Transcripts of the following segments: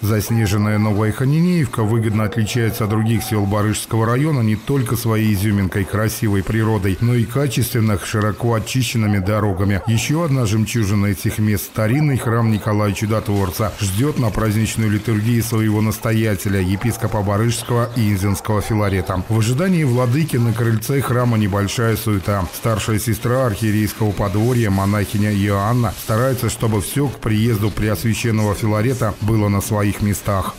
Заснеженная Новая Ханинеевка выгодно отличается от других сел Барышского района не только своей изюминкой, красивой природой, но и качественных, широко очищенными дорогами. Еще одна жемчужина этих мест – старинный храм Николая Чудотворца ждет на праздничную литургию своего настоятеля, епископа Барышского и Инзинского Филарета. В ожидании владыки на крыльце храма небольшая суета. Старшая сестра архиерейского подворья, монахиня Иоанна, старается, чтобы все к приезду Преосвященного Филарета было на своих местах.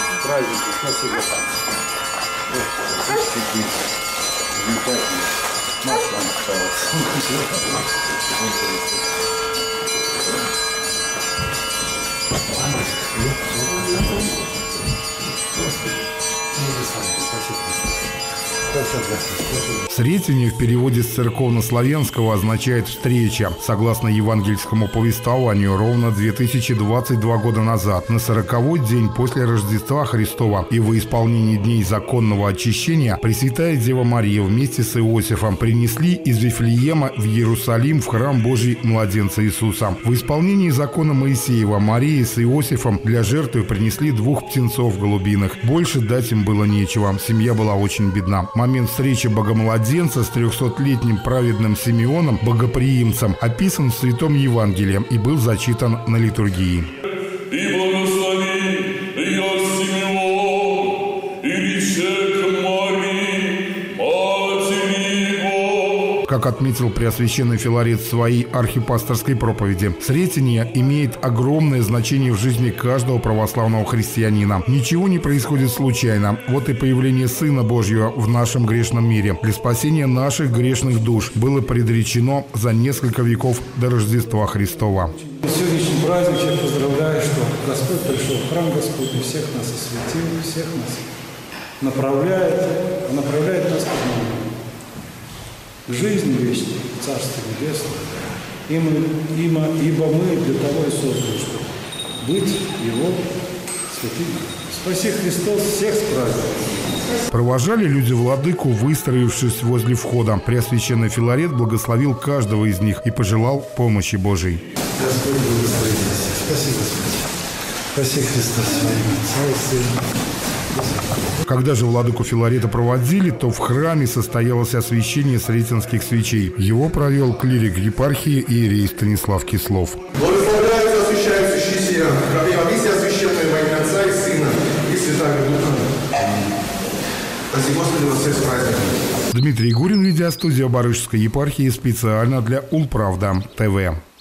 Сретение в переводе с церковно-славянского означает «встреча». Согласно евангельскому повествованию, ровно 2022 года назад, на 40-й день после Рождества Христова и во исполнении дней законного очищения, Пресвятая Дева Мария вместе с Иосифом принесли из Вифлеема в Иерусалим в храм Божий младенца Иисуса. В исполнении закона Моисеева Мария с Иосифом для жертвы принесли 2 птенцов голубиных. Больше дать им было нечего. Семья была очень бедна. Момент встречи Богомладенца с 300-летним праведным Симеоном, богоприимцем, описан в Святом Евангелии и был зачитан на литургии. «И благослови я Симеон, и рече к Марии, матери его». Как отметил Преосвященный Филарет в своей архипасторской проповеди, Сретение имеет огромное значение в жизни каждого православного христианина. Ничего не происходит случайно. Вот и появление Сына Божьего в нашем грешном мире для спасения наших грешных душ было предречено за несколько веков до Рождества Христова. Сегодняшний праздник я поздравляю, что Господь пришел в храм Господний, всех нас осветил, всех нас направляет нас к жизни вечной, Царство Небесное. Ибо мы для того и созданы, чтобы быть Его святыми. Спаси Христос, всех с праздником. Провожали люди владыку, выстроившись возле входа. Преосвященный Филарет благословил каждого из них и пожелал помощи Божией. Господь благослови всех. Спаси Господь. Спаси Христос своим Отца и Сына. Когда же владыку Филарета проводили, то в храме состоялось освящение сретенских свечей. Его провел клирик епархии иерей Станислав Кислов. Благословляются, освящаются сия, миссия освященная во имя Отца и Сына и Святаго Духа. Спасибо, Господи, вас всех с праздником. Дмитрий Гурин, видеостудия Барышской епархии, специально для Улправда ТВ.